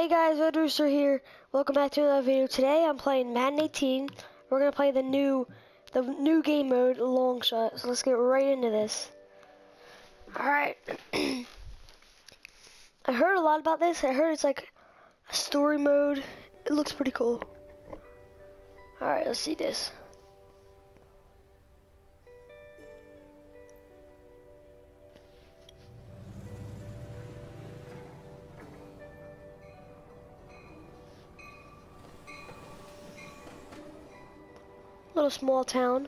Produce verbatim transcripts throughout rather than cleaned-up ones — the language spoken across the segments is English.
Hey guys, Red Rooster here. Welcome back to another video. Today I'm playing Madden eighteen. We're gonna play the new, the new game mode, Longshot. So let's get right into this. All right. I heard a lot about this. I heard it's like a story mode. It looks pretty cool. All right, let's see this. Little small town.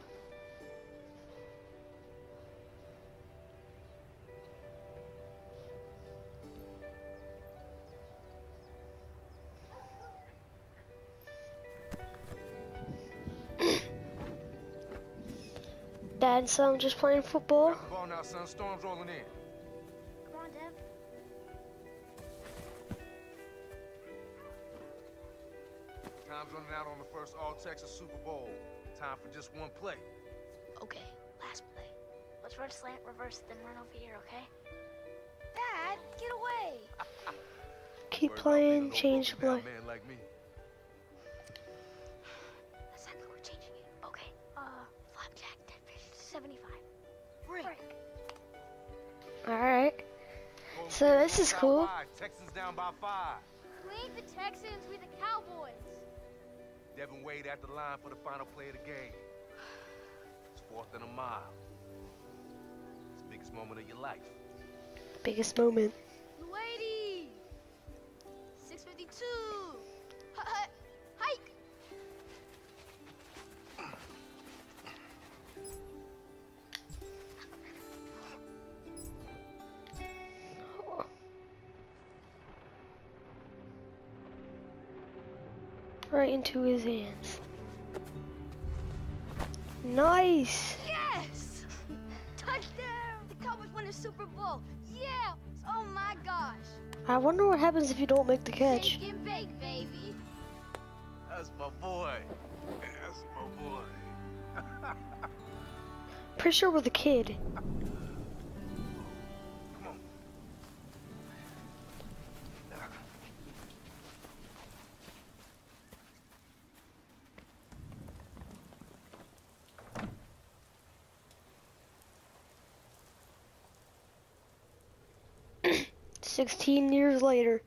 Dad and son just playing football. Got the ball now, son. Storm's rolling in. Come on, Dev. Time's running out on the first All-Texas Super Bowl. Time for just one play. Okay, last play. Let's run slant, reverse, then run over here, okay? Dad, get away! Keep Worry about playing, being a change the no-broken play. down man like me. That's not good, we're changing it. Okay, uh, flapjack, dead fish, seventy-five. Break. Alright. So this is cool. Texans down by five. We ain't the Texans, we the Cowboys. Devin Wade at the line for the final play of the game. It's fourth and a mile. It's the biggest moment of your life. Biggest moment. Lady! six fifty-two! Hike! Right into his hands. Nice! Yes! Touchdown! The Cowboys won the Super Bowl! Yeah! Oh my gosh! I wonder what happens if you don't make the catch. Shake and bake, baby! That's my boy. That's my boy. Pretty sure we're the kid. Come on. Sixteen years later.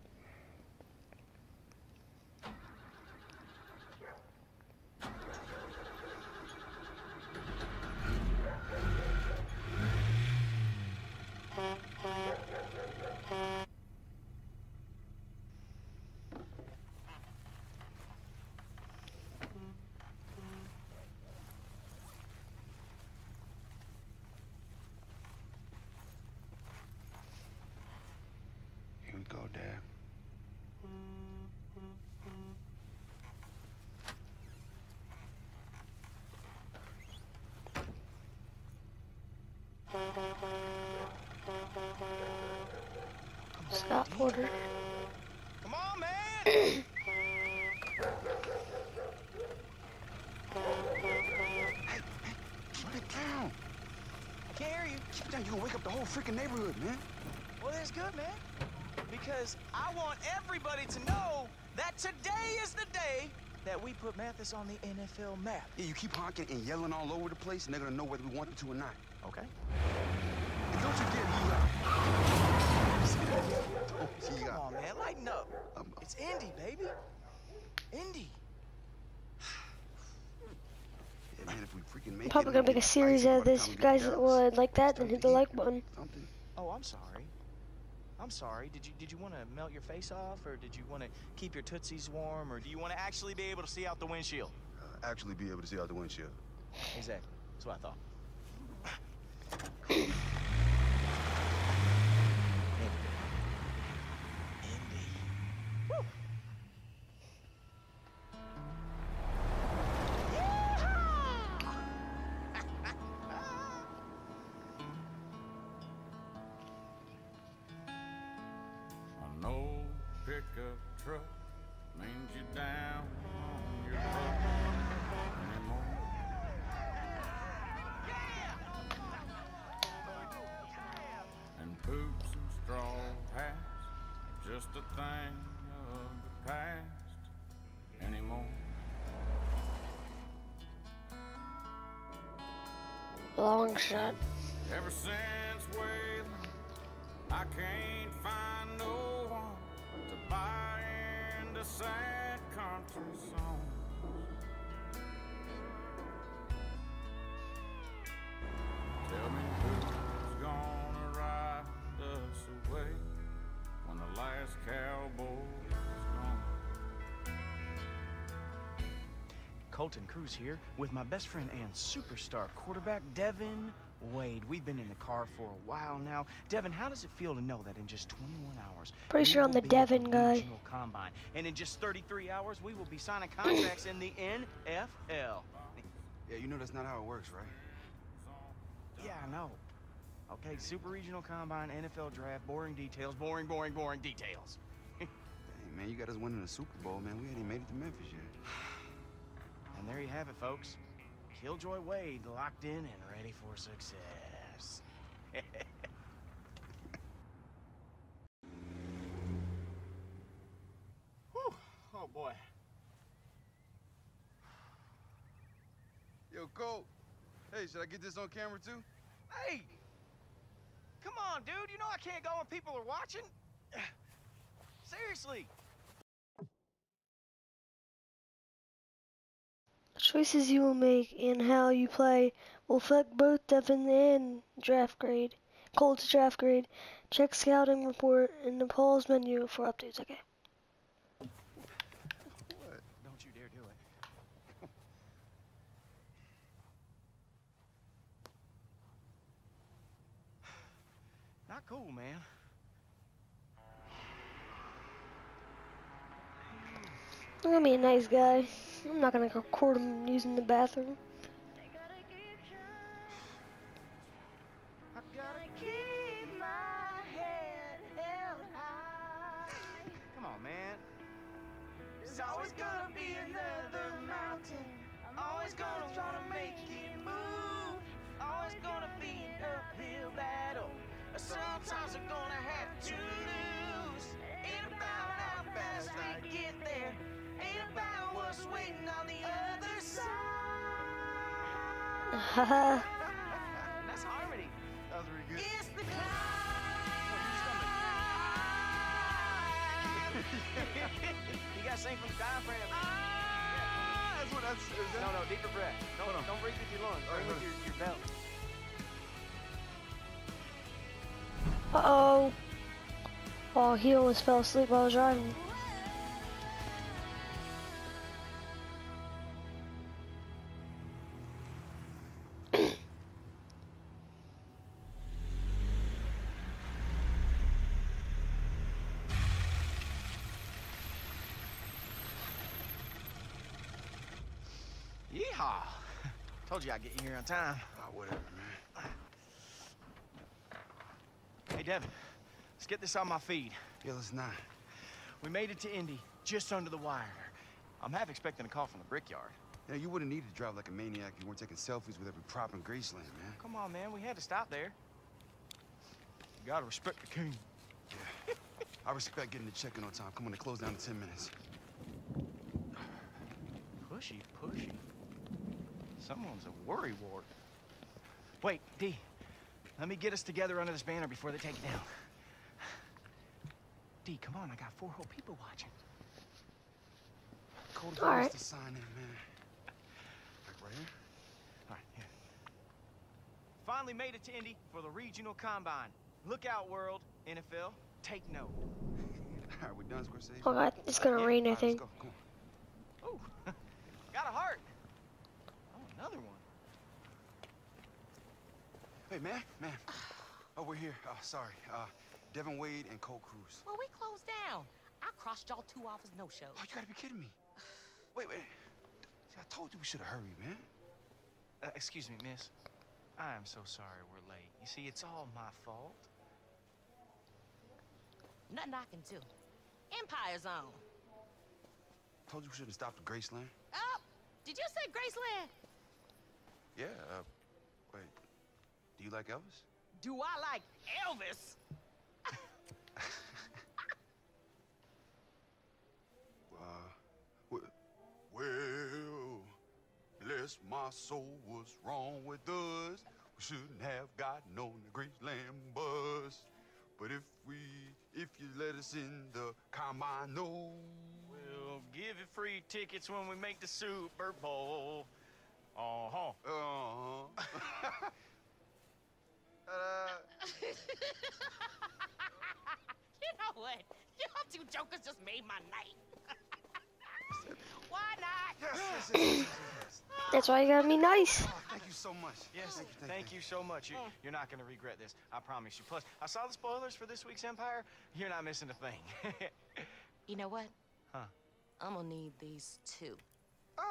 Here we go, Dad. Scott Porter. Come on, man! Hey, keep it down. I can't hear you. Keep it down. You're gonna wake up the whole freaking neighborhood, man. Well, that's good, man. Because I want everybody to know that today is the day that we put Mathis on the N F L map. Yeah, you keep honking and yelling all over the place, and they're gonna know whether we want them to or not. Okay? And don't you dare leave out. Don't you Come on, man. Lighten up. Um, It's Indy, baby. Indy. yeah, man, if we freaking make Probably it, gonna make a maybe series ice out of by the this. time we Guys get that to would like that, Dallas, then hit stuff the to like eat, button. Something. Oh, I'm sorry. I'm sorry. Did you did you want to melt your face off, or did you want to keep your tootsies warm, or do you want to actually be able to see out the windshield? Uh, actually be able to see out the windshield. Exactly. That's what I thought. Indy. Woo. A no pickup truck means you down on your luck anymore. And poops and straw hats, just a thing of the Longshot. Ever since Wayland, I can't find no one to buy into sad country songs. Tell me who's gonna ride us away when the last cowboy's gone. Colton Cruz here with my best friend and superstar quarterback, Devin Wade. We've been in the car for a while now. Devin, how does it feel to know that in just twenty-one hours, Pretty we sure I'm will the be at Devin guy. regional combine, and in just thirty-three hours, we will be signing contracts in the N F L. Yeah, you know that's not how it works, right? Yeah, I know. Okay, super regional combine, N F L draft, boring details, boring, boring, boring details. Dang, man, you got us winning the Super Bowl, man. We hadn't made it to Memphis yet. And there you have it, folks. Killjoy Wade locked in and ready for success. Whew. Oh, boy. Yo, Cole. Hey, should I get this on camera, too? Hey! Come on, dude. You know I can't go when people are watching. Seriously. Choices you will make and how you play will affect both Devin and draft grade. Colt's draft grade. Check scouting report in the polls menu for updates. Okay. What? Don't you dare do it. Not cool, man. I'm gonna be a nice guy. I'm not gonna record him using the bathroom. I gotta keep my head held high. Come on, man. There's always gonna be another mountain. I'm always gonna try to make it move. Always gonna be an uphill battle. Sometimes I'm gonna have to lose. Ain't about how fast I get there. Ain't about what's waiting on the other side. Haha. That's harmony. That was really good. It's the climb. You gotta sing from the diaphragm. Ah, that's what that's. Is that? No, no, deeper breath. Don't, Hold on. don't breathe with your lungs. All right, Breathe with hold your, your belly. Uh-oh. Oh, he almost fell asleep while I was driving. Yeehaw! Told you I'd get you here on time. Ah, whatever, man. Hey, Devin, let's get this on my feed. Yeah, let's not. We made it to Indy, just under the wire. I'm half expecting a call from the brickyard. Yeah, you wouldn't need to drive like a maniac if you weren't taking selfies with every prop in Graceland, man. Come on, man, we had to stop there. You gotta respect the king. Yeah. I respect getting the check-in on time. Come on, they close down in ten minutes. Pushy, pushy. Someone's a worry wart. Wait, D, let me get us together under this banner before they take it down. D, come on, I got four whole people watching. Cole, All right. the sign in, man. Like right here? All right, here. Finally made it to Indy for the regional combine. Look out, world, N F L, take note. All right, we're done, Scorsese. Oh god, it's gonna rain, I All right, think. let's go. Come on. Ooh, got a heart. Oh, another one. Hey, man, man. Oh, we're here. Oh, sorry. Uh, Devin Wade and Cole Cruz. Well, we closed down. I crossed y'all two off as no-shows. Oh, you gotta be kidding me. Wait, wait. See, I told you we should have hurried, man. Uh, excuse me, miss. I am so sorry we're late. You see, it's all my fault. Nothing I can do. Empire Zone. Told you we should have stopped at Graceland. Oh, did you say Graceland? Yeah, uh, wait. Do you like Elvis? Do I like Elvis? Uh, well, well, bless my soul, what's wrong with us? shouldn't have gotten on the Graceland bus. But if we, if you let us in the combine, no. We'll give you free tickets when we make the Super Bowl. Uh-huh. Uh-huh. uh, You know what? Y'all two jokers just made my night. Why not? yes, yes, yes, yes, yes, yes. That's why you gotta be nice. Oh, thank you so much. Yes, thank you, thank, thank you so much. You, you're not going to regret this. I promise you. Plus, I saw the spoilers for this week's Empire. You're not missing a thing. You know what? Huh? I'm gonna need these two. Uh,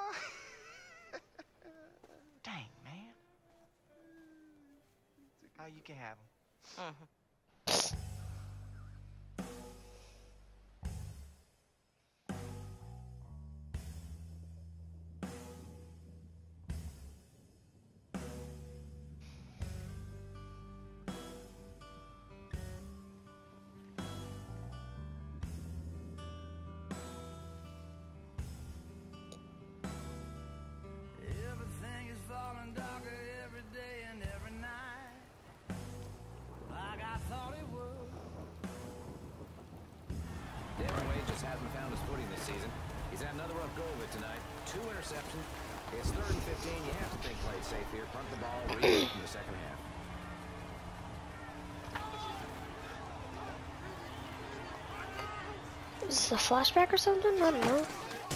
Dang, man. Oh, you can have them. Mm-hmm. Everything is falling darker every day and every night, like I thought it would. Devin Wade just hasn't found his footing this season. He's had another rough go of it tonight. Two interceptions. It's third and fifteen. You have to think play it safe here. Punt the ball, read in the second half. Is this a flashback or something? I don't know.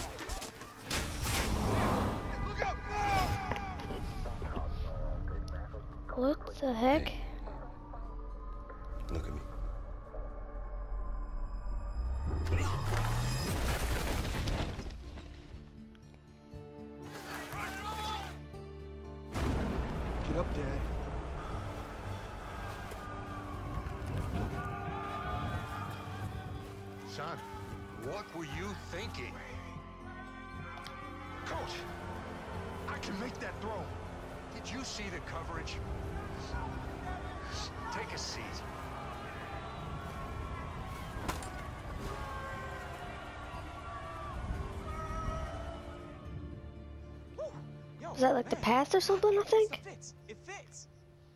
What the heck? Look at me. Get up, Dad. Son, what were you thinking? Coach, I can make that throw. Did you see the coverage? Take a seat. Woo. Yo, Is that like the man. path or something, I think? It fits. It fits.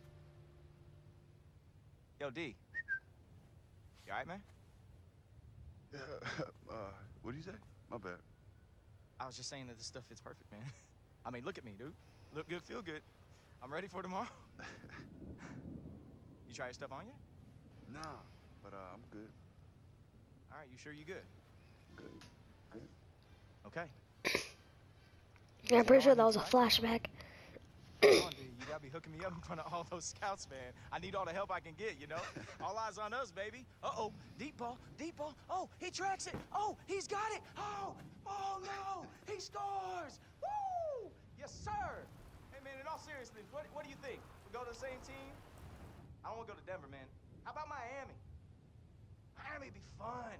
Yo, D. You alright, man? Uh, uh, what do you say? My bad. I was just saying that this stuff fits perfect, man. I mean, look at me, dude. Look good, feel good. I'm ready for tomorrow. You try your stuff on yet? Nah, but uh, I'm good. All right, you sure you good? Good. Good. Okay. Yeah, I'm pretty sure that was a flashback. Come on, dude. You gotta be hooking me up in front of all those scouts, man. I need all the help I can get, you know? All eyes on us, baby. Uh-oh. Deep ball. Deep ball. Oh, he tracks it. Oh, he's got it. Oh, oh, no. He scores. Woo! Yes, sir. Hey, man, in all seriousness, what, what do you think? We go to the same team? I don't want to go to Denver, man. How about Miami? Miami'd be fun.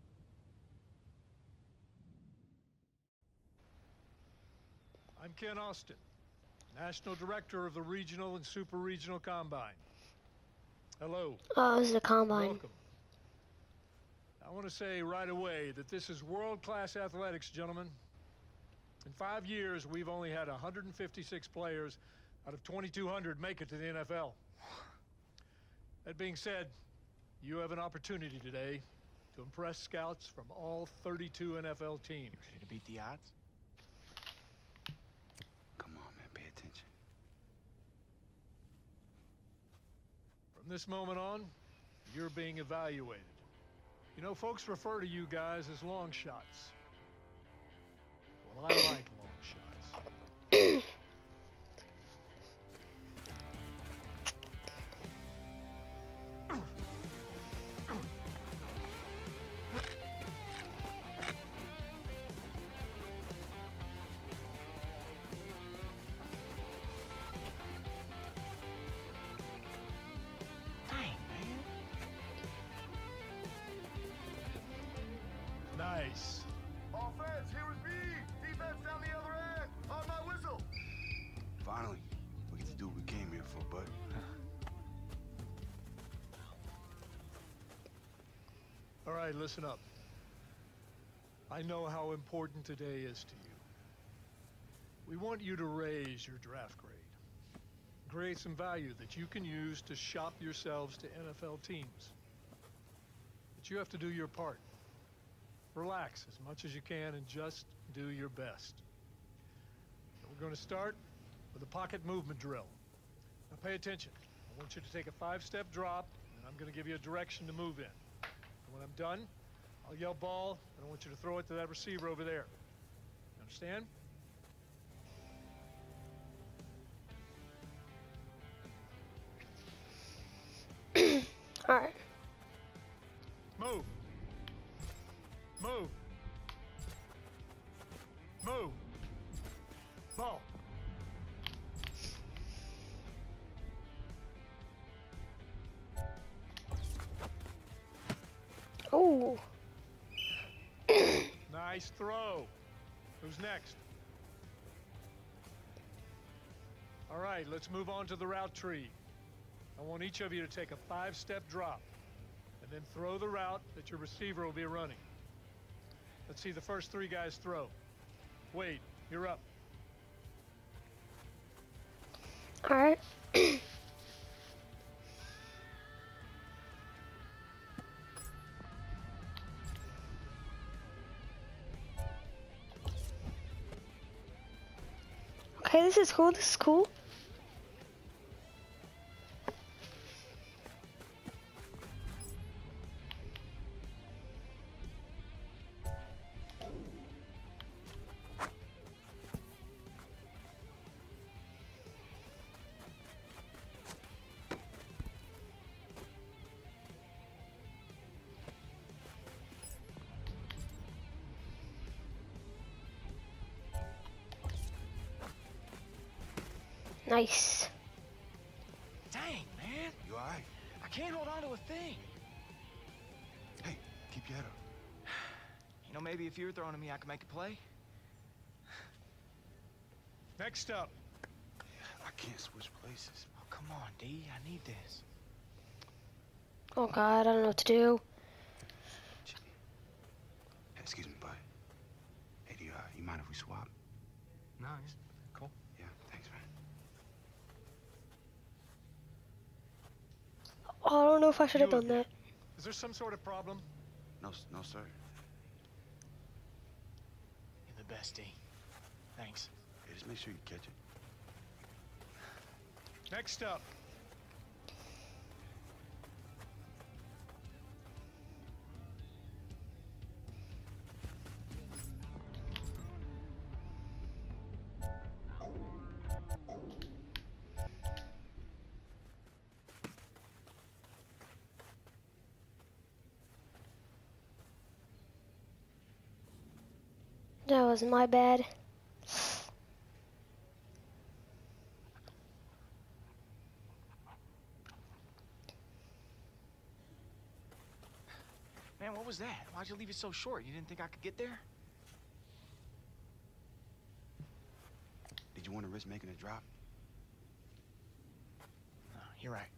I'm Ken Austin, National Director of the Regional and Super Regional Combine. Hello. Oh, this is a combine. Welcome. I want to say right away that this is world-class athletics, gentlemen. In five years, we've only had one hundred fifty-six players out of twenty-two hundred make it to the N F L. That being said, you have an opportunity today to impress scouts from all thirty-two N F L teams. Ready to beat the odds? Come on, man. Pay attention. From this moment on, you're being evaluated. You know, folks refer to you guys as long shots. Well, I like long shots. Nice. Offense, here with me. Defense down the other end. On my whistle. Finally, we get to do what we came here for, bud. All right, listen up. I know how important today is to you. We want you to raise your draft grade. create some value that you can use to shop yourselves to N F L teams. But you have to do your part. Relax as much as you can and just do your best. So we're going to start with a pocket movement drill. Now pay attention. I want you to take a five-step drop, and I'm going to give you a direction to move in. And when I'm done, I'll yell ball, and I want you to throw it to that receiver over there. You understand? All right. Move. Move. Move. Ball. Oh. Nice throw. Who's next? All right, let's move on to the route tree. I want each of you to take a five-step drop and then throw the route that your receiver will be running. Let's see the first three guys throw. Wade, you're up. All right. Okay, this is cool. This is cool. Nice. Dang, man. You all right? I can't hold on to a thing. Hey, keep your head up. You know, maybe if you were throwing at me, I could make a play. Next up. I can't switch places. Oh, come on, D. I need this. Oh God, I don't know what to do. Hey, excuse me, bud. Hey, do you, uh, you mind if we swap? Nice. Cool. Yeah, thanks, man. Oh, I don't know if I should have You done that. Is there some sort of problem? No, s- no, sir. You're the best, D. Thanks. Hey, just make sure you catch it. Next up. That was my bad. Man, what was that? Why'd you leave it so short? You didn't think I could get there? Did you want to risk making a drop? No, you're right.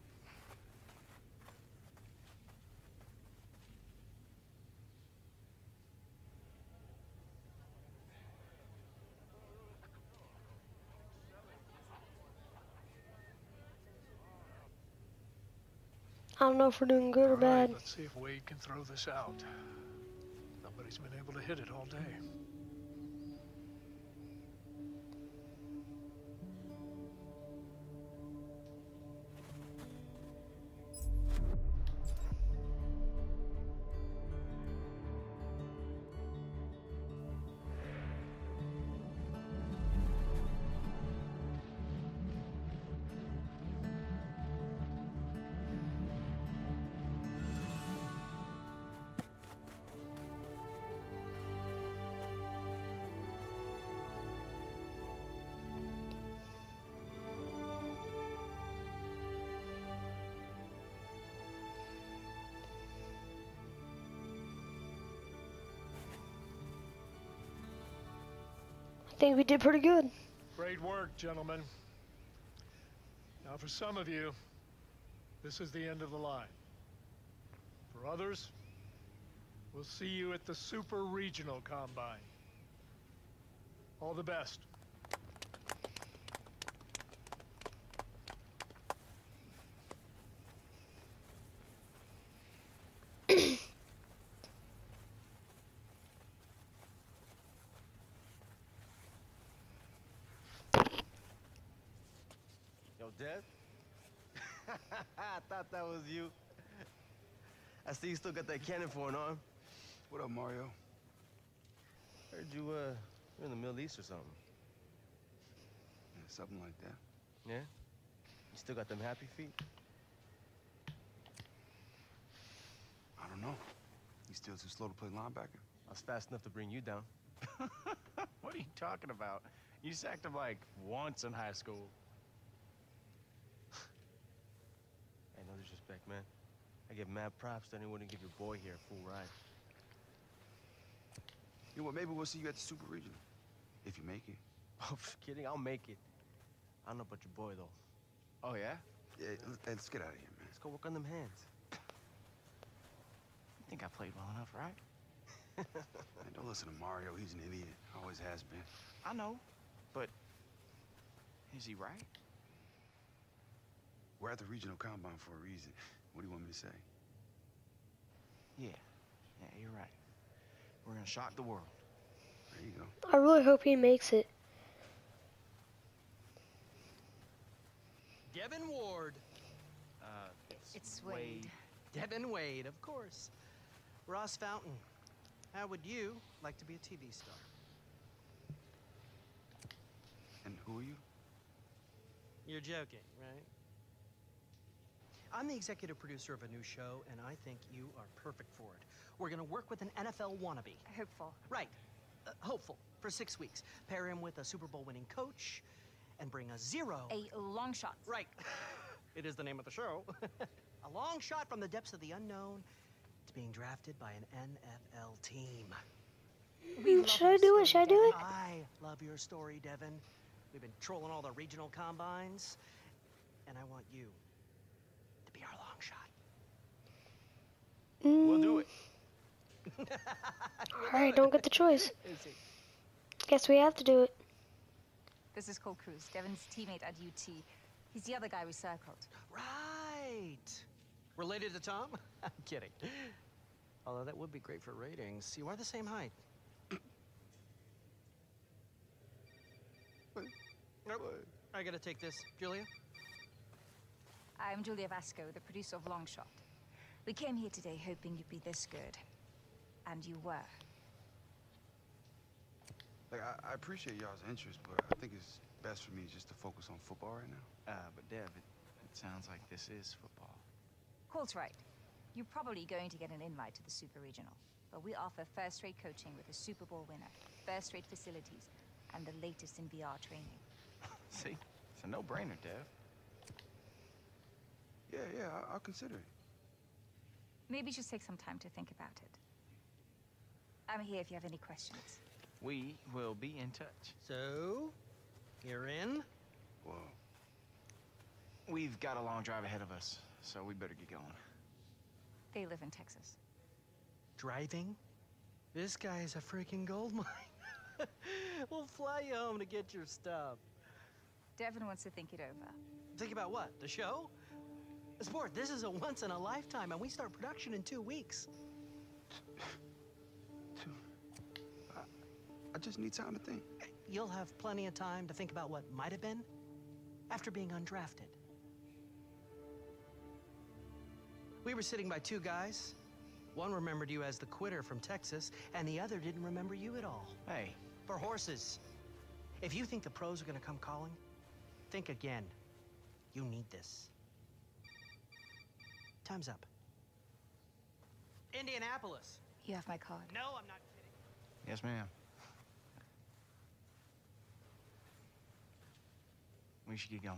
I don't know if we're doing good or All right, bad. let's see if Wade can throw this out. Nobody's been able to hit it all day. I think we did pretty good. Great work, gentlemen. Now, for some of you, this is the end of the line. For others, we'll see you at the Super Regional Combine. All the best. Yo, Dev. I thought that was you. I see you still got that cannon for an arm. What up, Mario? Heard you, uh, you're in the Middle East or something. Yeah, something like that. Yeah? You still got them happy feet? I don't know. You still too slow to play linebacker? I was fast enough to bring you down. What are you talking about? You sacked him like once in high school. Hey, no disrespect, man. I give mad props to anyone to give your boy here a full ride. You know what, maybe we'll see you at the Super Regional. If you make it. Oh, kidding, I'll make it. I don't know about your boy, though. Oh, yeah? Yeah, let's, let's get out of here, man. Let's go work on them hands. I think I played well enough, right? Man, don't listen to Mario. He's an idiot. Always has been. I know, but is he right? We're at the regional combine for a reason. What do you want me to say? Yeah. Yeah, you're right. We're gonna shock the world. There you go. I really hope he makes it. Devin Ward. Uh, it's, It's Wade. Devin Wade, of course. Ross Fountain. How would you like to be a T V star? And who are you? You're joking, right? I'm the executive producer of a new show, and I think you are perfect for it. We're gonna work with an N F L wannabe. Hopeful. Right. Uh, hopeful. For six weeks. Pair him with a Super Bowl winning coach, and bring a zero. A long shot. Right. It is the name of the show. A long shot from the depths of the unknown to being drafted by an N F L team. Mm, should I do it? Should I do it? I love your story, Devin. We've been trolling all the regional combines, and I want you to be our long shot. Mm. We'll do it. Alright, don't get the choice. Is he? Guess we have to do it. This is Cole Cruz, Devin's teammate at U T. He's the other guy we circled. Right. Related to Tom? I'm kidding. Although that would be great for ratings. You are the same height. Nope. I gotta take this. Julia? I'm Julia Vasco, the producer of Longshot. We came here today hoping you'd be this good. And you were. Like, I, I appreciate y'all's interest, but I think it's best for me just to focus on football right now. Uh, but Dev, it, it sounds like this is football. Colt's right. You're probably going to get an invite to the Super Regional. But we offer first-rate coaching with a Super Bowl winner, first-rate facilities, and the latest in V R training. See? It's a no-brainer, Dev. Yeah, yeah, I, I'll consider it. Maybe just take some time to think about it. I'm here if you have any questions. We will be in touch. So, you're in? Whoa. We've got a long drive ahead of us, so we better get going. They live in Texas. Driving? This guy is a freaking gold mine. We'll fly you home to get your stuff. Devin wants to think it over. Think about what? The show? Sport, this is a once in a lifetime, and we start production in two weeks. Two. I, I just need time to think. You'll have plenty of time to think about what might have been after being undrafted. We were sitting by two guys. One remembered you as the quitter from Texas, and the other didn't remember you at all. Hey. For horses. If you think the pros are gonna come calling, think again. You need this. Time's up. Indianapolis. You have my card. No, I'm not kidding. Yes, ma'am. We should get going.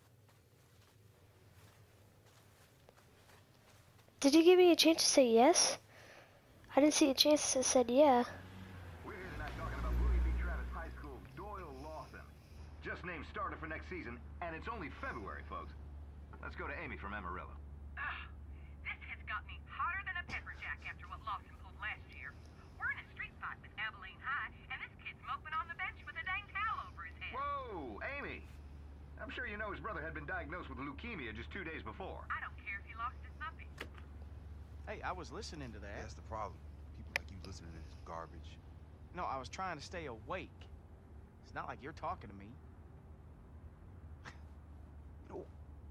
Did you give me a chance to say yes? I didn't see a chance that said yeah. We're here tonight talking about Bowie Beach Travis High School Doyle Lawson. Just named starter for next season, and it's only February, folks. Let's go to Amy from Amarillo. Ah, this kid's got me hotter than a pepper jack after what Lawson pulled last year. We're in a street fight with Abilene High, and this kid's moping on the bench with a dang towel over his head. Whoa, Amy! I'm sure you know his brother had been diagnosed with leukemia just two days before. I don't care if he lost his puppy. Hey, I was listening to that. That's the problem. People like you listening to this garbage. No, I was trying to stay awake. It's not like you're talking to me. You know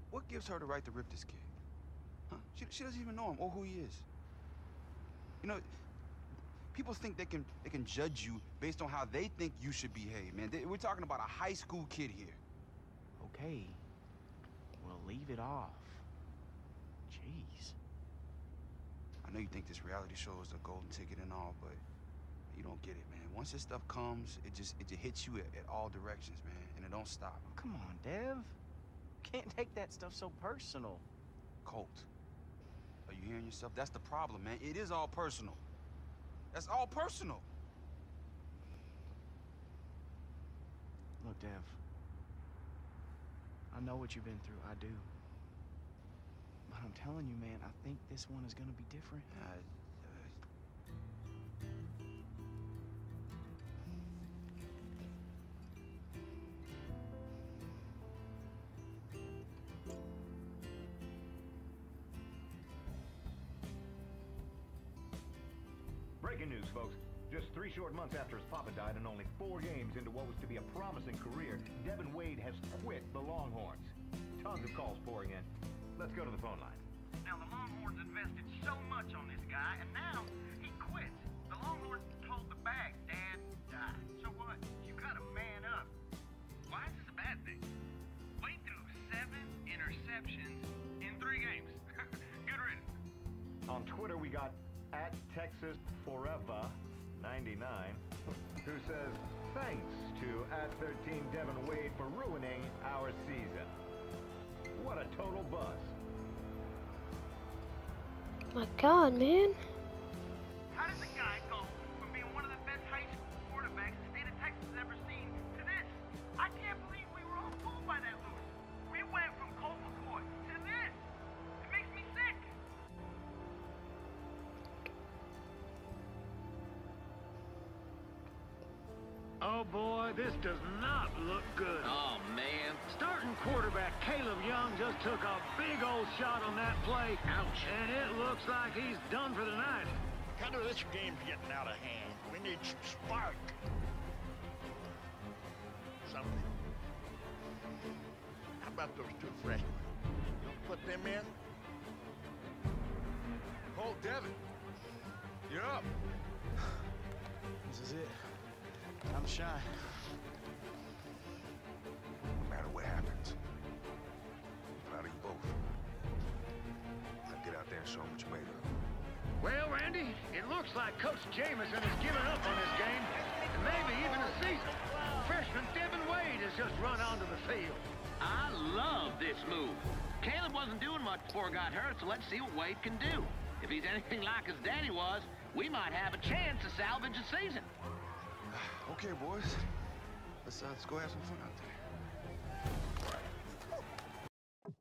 What gives her the right to rip this kid? Huh? She, she doesn't even know him or who he is. You know, people think they can they can judge you based on how they think you should behave, man. They, we're talking about a high school kid here. Okay. Well, leave it off. Jeez. I know you think this reality show is the golden ticket and all, but you don't get it, man. Once this stuff comes, it just it just hits you at, at all directions, man, and it don't stop. Oh, come on, Dev. Can't take that stuff so personal. Colt, are you hearing yourself? That's the problem, man. It is all personal. That's all personal. Look, Dev. I know what you've been through. I do. But I'm telling you, man, I think this one is gonna be different. Uh, Breaking news, folks. Just three short months after his papa died and only four games into what was to be a promising career, Devin Wade has quit the Longhorns. Tons of calls pouring in. Let's go to the phone line. Now, the Longhorns invested so much on this guy, and now he quits. The Longhorns told the bag, Dad died. So what? You gotta man up. Why is this a bad thing? Wade threw seven interceptions in three games. Good riddance. On Twitter, we got at Texas Forever ninety-nine, who says, thanks to at thirteen Devin Wade for ruining our season. What a total buzz. My God, man. How does a guy go from being one of the best high school quarterbacks the state of Texas has ever seen to this? I can't believe we were all fooled by that loser. We went from Colt McCoy to this. It makes me sick. Oh boy, this does not look good. Oh man. Starting quarterback Caleb Young just took a big old shot on that play. Ouch. And it looks like he's done for the night. Kind of this game's getting out of hand. We need some spark. Something. How about those two freshmen? You'll put them in? Colt, Devin, you're up. This is it. I'm shy. No matter what happens, I'm proud of you both. Now get out there and show them what you're made of. Well, Randy, it looks like Coach Jameson has given up on this game, and maybe even the season. Freshman Devin Wade has just run onto the field. I love this move. Caleb wasn't doing much before he got hurt, so let's see what Wade can do. If he's anything like his daddy was, we might have a chance to salvage the season. Okay, boys. Let's, uh, let's go have some fun out there.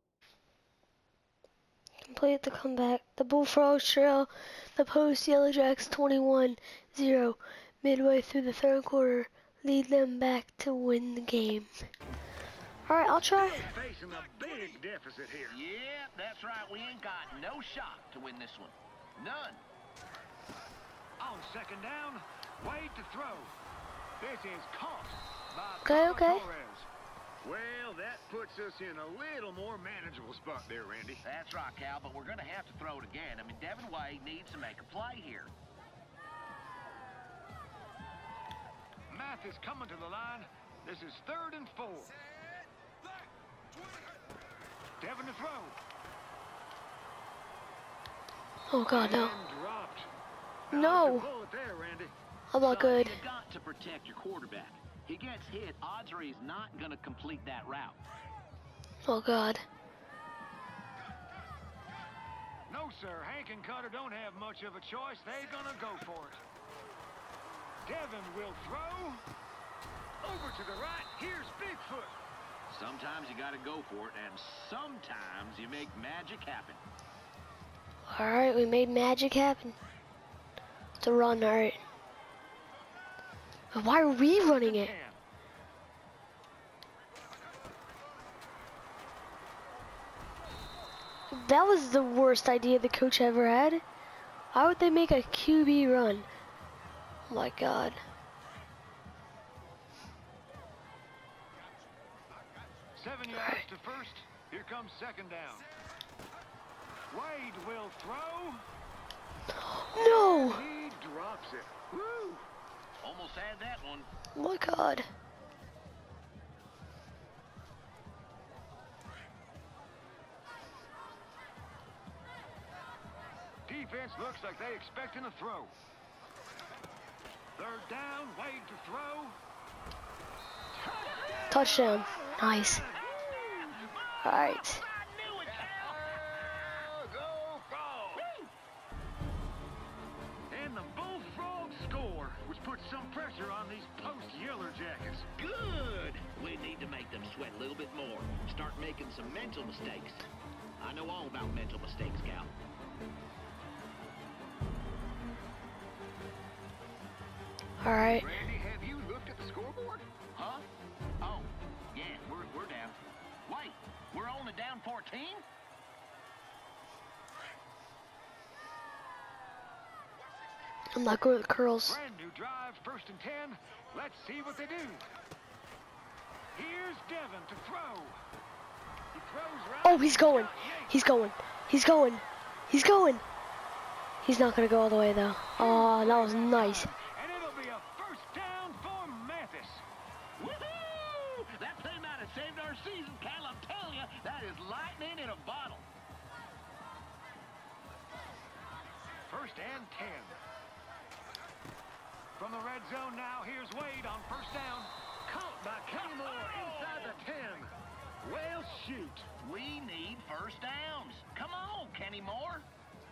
Complete the comeback. The Bullfrogs trail the Post Yellow Jacks twenty-one zero. Midway through the third quarter, lead them back to win the game. Alright, I'll try. Facing a big deficit here. Yeah, that's right. We ain't got no shot to win this one. None. On second down, Wade to throw. This is caught by Okay, okay. Torres. Well, that puts us in a little more manageable spot there, Randy. That's right, Cal, but we're going to have to throw it again. I mean, Devin Wade needs to make a play here. Math is coming to the line. This is third and four. Devin to throw. Oh God, no. And dropped. No. Bullet there, Randy. I'm not good. You got to protect your quarterback. He gets hit, odds are he's not going to complete that route. Oh God. No, sir. Hank and Cutter don't have much of a choice. They're going to go for it. Devin will throw. Over to the right. Here's Bigfoot. Sometimes you got to go for it, and sometimes you make magic happen. All right, we made magic happen. It's a run, all right. Why are we running it? That was the worst idea the coach ever had. Why would they make a Q B run? Oh my God. Seven yards to first. Here comes second down. Wade will throw. No! And he drops it. Woo! Almost had that one. Oh my God. Defense looks like they expecting a throw. Third down, Wade to throw. Touchdown. Nice. All right. And the Bullfrogs score, which puts some pressure on these post-Yeller Jackets. Good. We need to make them sweat a little bit more. Start making some mental mistakes. I know all about mental mistakes, Cal. All right. Randy, have you looked at the scoreboard? Huh? Oh, yeah, we're, we're down. Wait, we're only down fourteen? I'm not good with curls. Brand new drive, first and ten. Let's see what they do. Here's Devin to throw. He throws right. Oh, he's going. He's going. He's going. He's going. He's not gonna go all the way though. Oh, that was nice. And it'll be a first down for Mathis. Woohoo! That play might have saved our season, Cal. I'm telling you, that is lightning in a bottle. First and ten. From the red zone now, here's Wade on first down. Caught by Kenny Moore inside the ten. Well, shoot. We need first downs. Come on, Kenny Moore.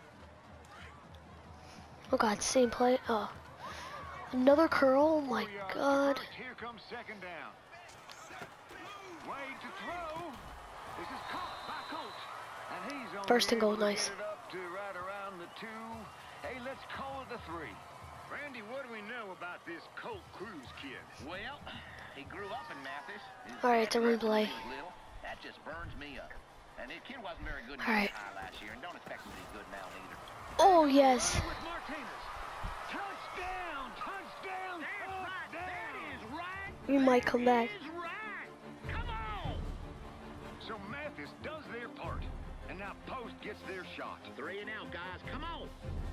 Oh God, same play. Oh, another curl. Oh my God. Here comes second down. Wade to throw. This is caught by Colt. And he's on First and goal, nice. Get it up to right around the two. Hey, let's call it the three. Randy, what do we know about this Colt Cruz kid? Well, he grew up in Mathis. All right, it's a replay. That just burns me up. And the kid wasn't very good in All right. high last year, and don't expect him to be good now either. Oh yes. Touchdown! Touchdown! Touchdown! We might come back. Come on! So Mathis does their part, and now Post gets their shot. Three and out, guys. Come on!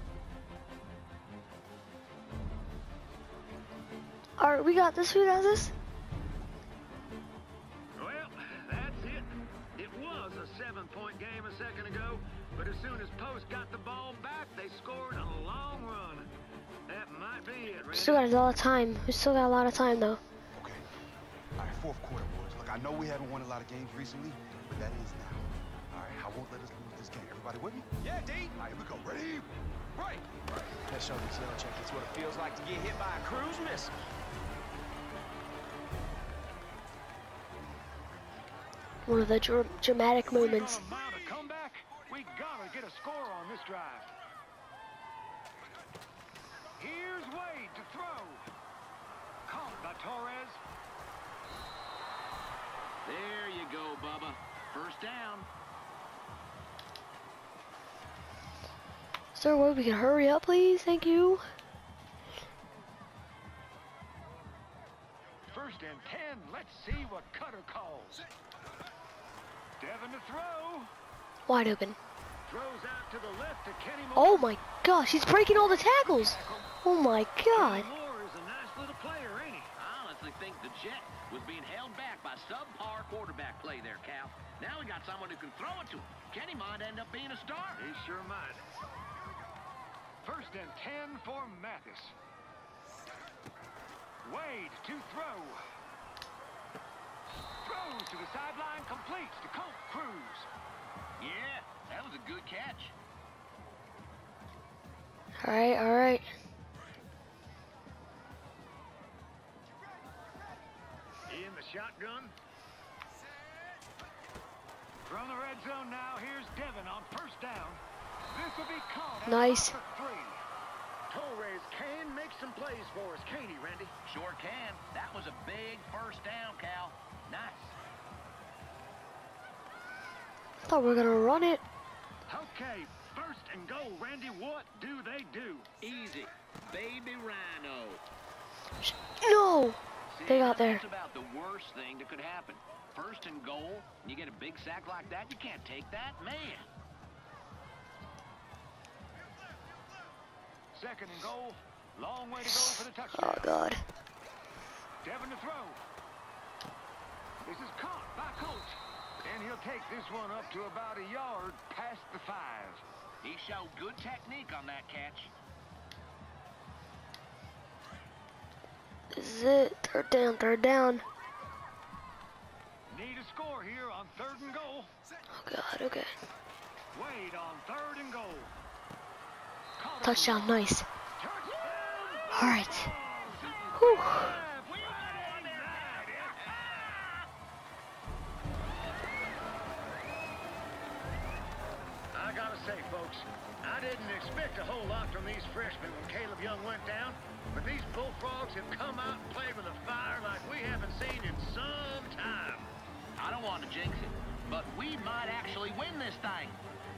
All right, we got this. We got this. Well, that's it. It was a seven-point game a second ago, but as soon as Post got the ball back, they scored a long run. That might be it, Randy. Still got a lot of time. We still got a lot of time though. Okay. All right, fourth quarter, boys. Look, I know we haven't won a lot of games recently, but that is now. All right, I won't let us lose this game. Everybody with me? Yeah, D. All right, here we go. Ready? Right. Right. Let's show these yellow jackets what it feels like to get hit by a cruise missile. One of the dr dramatic moments. We're gonna mount a comeback. We gotta get a score on this drive. Here's Wade to throw. Caught by Torres. There you go, Bubba. First down. Is there a way we can hurry up, please? Thank you. First and ten. Let's see what Cutter calls. Devin to throw. Wide open. Throws out to the left to Kenny Moore. Oh my gosh, he's breaking all the tackles. Oh my God. Kenny Moore is a nice little player, ain't he? I honestly think the Jet was being held back by subpar quarterback play there, Cal. Now we got someone who can throw it to him. Kenny might end up being a star. He sure might. First and ten for Mathis. Wade to throw. Throws to the sideline, completes to Colt Cruz. Yeah, that was a good catch. All right, all right. In the shotgun. From the red zone now, here's Devin on first down. This will be caught. Nice. Three. Torres can make some plays for us, can't he, Randy? Sure can. That was a big first down, Cal. Nice. I thought we were gonna run it. Okay, first and goal, Randy. What do they do? Easy. Baby Rhino. No. See, They got there. That's about the worst thing that could happen. First and goal, and you get a big sack like that, you can't take that, man. Second and goal, long way to go for the touchdown. Oh God. Devin to throw. This is caught by Coach, and he'll take this one up to about a yard past the five. He showed good technique on that catch. This is it. Third down, third down. Need a score here on third and goal. Oh God, okay. Wade on third and goal. Touchdown, nice. All right. Whew. I gotta say, folks, I didn't expect a whole lot from these freshmen when Caleb Young went down, but these Bullfrogs have come out and played with a fire like we haven't seen in some time. I don't want to jinx it, but we might actually win this thing.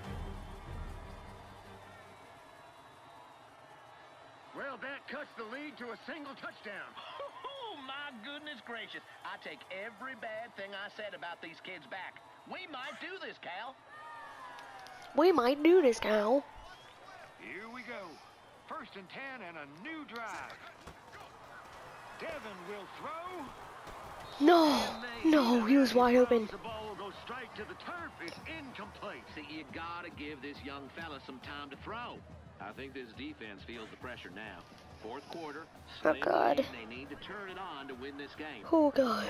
Well, that cuts the lead to a single touchdown. Oh, my goodness gracious. I take every bad thing I said about these kids back. We might do this, Cal. We might do this, Cal. Here we go. First and ten and a new drive. Devin will throw. No, no, he was wide open. The ball will go straight to the turf. It's incomplete. See, you gotta give this young fella some time to throw. I think this defense feels the pressure now. Fourth quarter, Oh God. they need to turn it on to win this game. Oh God.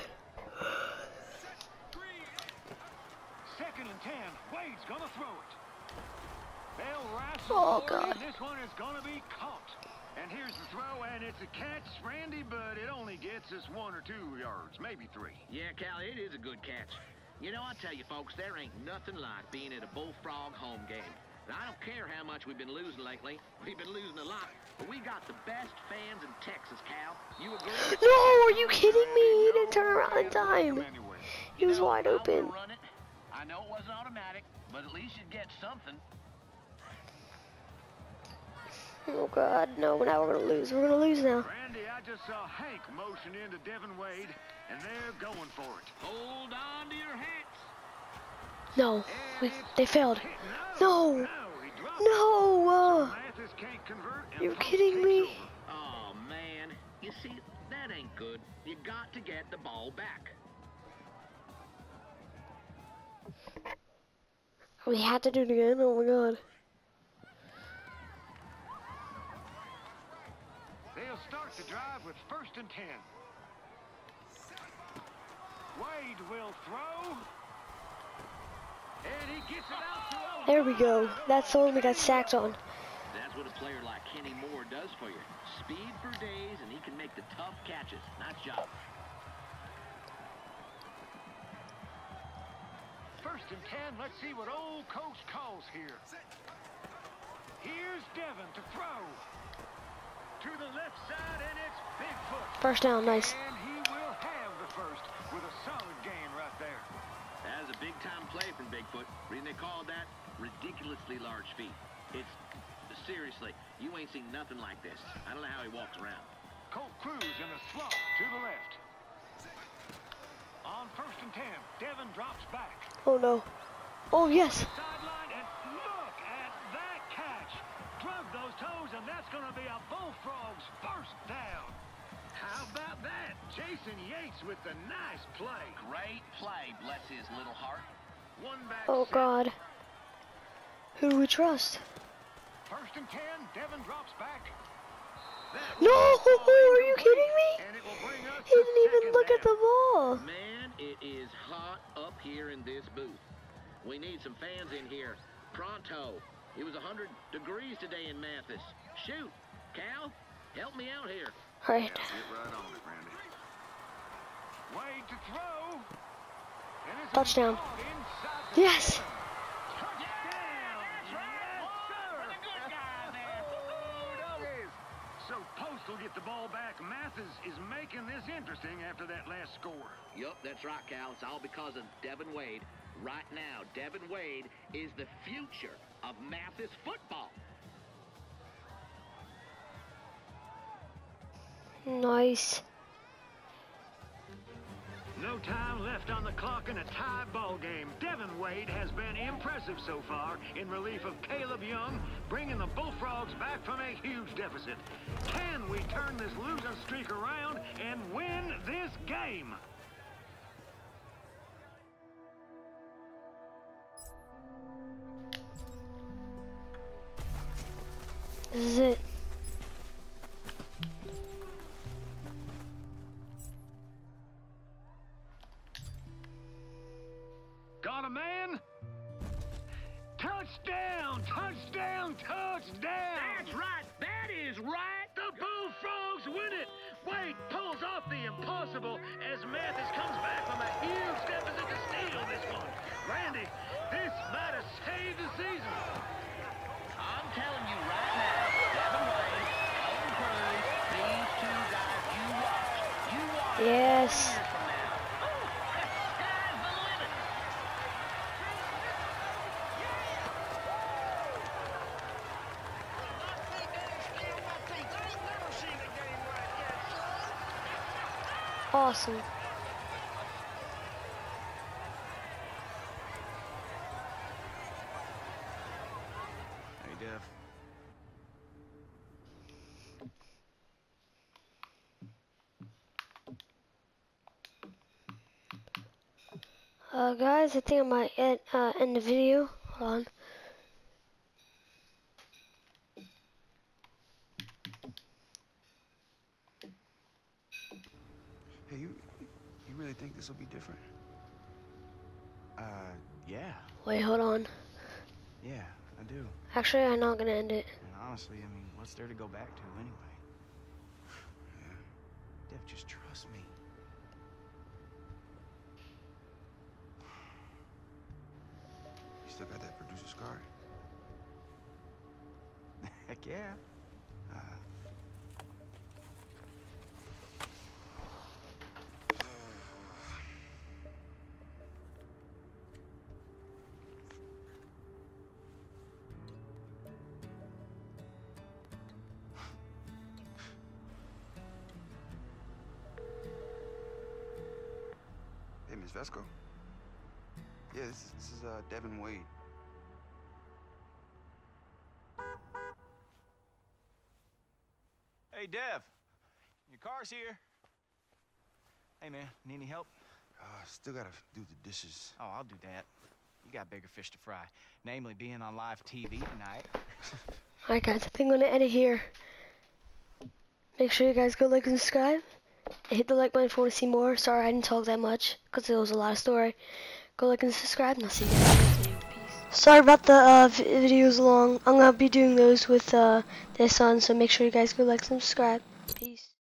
Second and ten. Wade's gonna throw it. They'll wrestle Oh, for it, God. and this one is gonna be caught. And here's the throw, and it's a catch, Randy, but it only gets us one or two yards, maybe three. Yeah, Cal, it is a good catch. You know, I tell you, folks, there ain't nothing like being at a Bullfrog home game. And I don't care how much we've been losing lately. We've been losing a lot, but we got the best fans in Texas, Cal. You agree? No, are you kidding me? He didn't turn around in time. He was wide open. Run it. I know it wasn't automatic, but at least you'd get something. Oh God, no, now we're gonna lose. We're gonna lose now. Randy, I just saw Hank motion into Devin Wade, and they're going for it. Hold on to your hats. No, we, they failed. No, no. Uh, you're kidding me? Oh, man. You see, that ain't good. You got to get the ball back. We had to do it again. Oh my God. They'll start the drive with first and ten. Wade will throw. And he gets it out to There we go. That's the one we got sacked on. That's what a player like Kenny Moore does for you. Speed for days, and he can make the tough catches. Nice job. First and ten. Let's see what old coach calls here. Here's Devin to throw. To the left side, and it's Bigfoot. First down, nice. And he will have the first with a solid gain right there. That was a big-time play from Bigfoot. Reason they called that ridiculously large feet. It's, seriously, you ain't seen nothing like this. I don't know how he walks around. Colt Cruz in the slot to the left. On first and ten, Devin drops back. Oh no. Oh yes. Sideline, and look at that catch. Drug those toes, and that's going to be a Bullfrogs first down. How about that? Jason Yates with the nice play. Great play, bless his little heart. One back. Oh set. God. Who do we trust? First and ten, Devin drops back. That No, are you kidding me? And it will bring us He didn't even look at the ball. Man, it is hot up here in this booth. We need some fans in here. Pronto. It was one hundred degrees today in Mathis. Shoot, Cal, help me out here. All right. Get right on it, Randy. Wade to throw. And it's Touchdown. inside the Yes. So Post will get the ball back. Mathis is making this interesting after that last score. Yup, that's right, Cal. It's all because of Devin Wade. Right now, Devin Wade is the future of Mathis football. Nice. No time left on the clock in a tie ball game. Devin Wade has been impressive so far in relief of Caleb Young, bringing the Bullfrogs back from a huge deficit. Can we turn this losing streak around and win this game? This is it. Got a man? Touchdown! Touchdown! Touchdown! That's right! That is right! The Bullfrogs win it! Wade pulls off the impossible as Mathis comes back from a huge deficit to steal this one. Randy, this might have saved the season. I'm telling you right now, Devin Wade, Colin Cruz, these two guys, you watch. You watch. Yes. Years from now. Oh, sky's the limit. Awesome. Hey, Dev. Uh, guys, I think I might end, uh, end the video. Hold on. Hey, you, you really think this will be different? Uh, yeah. Wait, hold on. Yeah, I do. Actually, I'm not gonna end it. And honestly, I mean, what's there to go back to anyway? Yeah. Dev, just trust me. You still got that producer's card? Heck yeah. Uh, Hey, Miss Vesco? Yeah, this is, this is uh, Devin Wade. Hey, Dev. Your car's here. Hey, man, need any help? Uh, still gotta do the dishes. Oh, I'll do that. You got bigger fish to fry. Namely, being on live T V tonight. Alright, guys, I think I'm gonna end it here. Make sure you guys go like and subscribe. And hit the like button if you want to see more. Sorry I didn't talk that much, because it was a lot of story. Go like and subscribe, and I'll see you guys in the next video. Peace. Sorry about the uh, videos long. I'm gonna be doing those with uh, this on, so make sure you guys go like and subscribe. Peace.